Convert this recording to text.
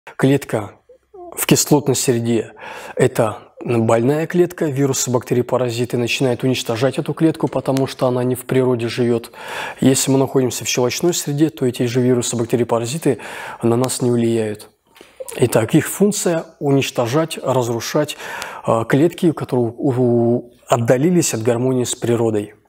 Клетка в кислотной среде – это больная клетка, вирусы, бактерии, паразиты начинают уничтожать эту клетку, потому что она не в природе живет. Если мы находимся в щелочной среде, то эти же вирусы, бактерии, паразиты на нас не влияют. Итак, их функция – уничтожать, разрушать клетки, которые отдалились от гармонии с природой.